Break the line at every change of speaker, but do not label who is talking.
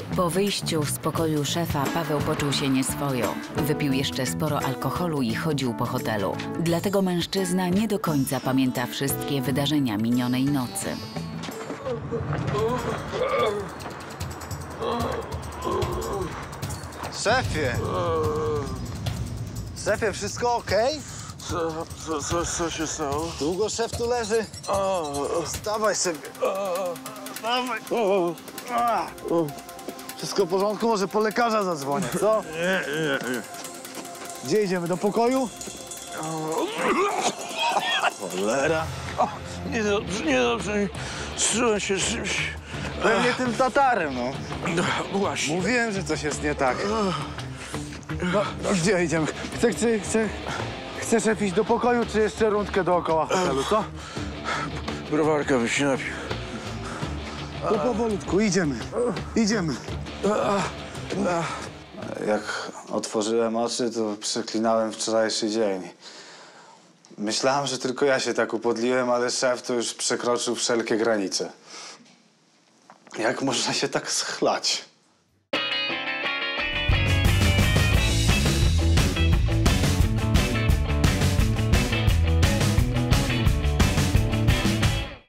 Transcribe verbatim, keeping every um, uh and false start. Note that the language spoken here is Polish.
Po wyjściu z pokoju szefa Paweł poczuł się nieswojo. Wypił jeszcze sporo alkoholu i chodził po hotelu. Dlatego mężczyzna nie do końca pamięta wszystkie wydarzenia minionej nocy.
Szefie! Szefie, wszystko okej?
Co, co, co, co się stało?
Długo szef tu leży?
O,
Wstawaj sobie. Wstawaj.
o,
A. Wszystko w porządku? Może po lekarza zadzwonię, co?
nie, nie, nie.
Gdzie idziemy? Do pokoju? Cholera.
O, niedobrze, niedobrze. Strułem się z czymś.
Pewnie tym tatarem, no.
No, właśnie.
Mówiłem, że coś jest nie tak. No, no gdzie idziemy? Chce, chce, chce, chce szef iść do pokoju, czy jeszcze rundkę dookoła hotelu, co?
Browarka byś się napił.
No powolutku, idziemy. Idziemy. Jak otworzyłem oczy, to przeklinałem wczorajszy dzień. Myślałem, że tylko ja się tak upodliłem, ale szef to już przekroczył wszelkie granice. Jak można się tak schlać?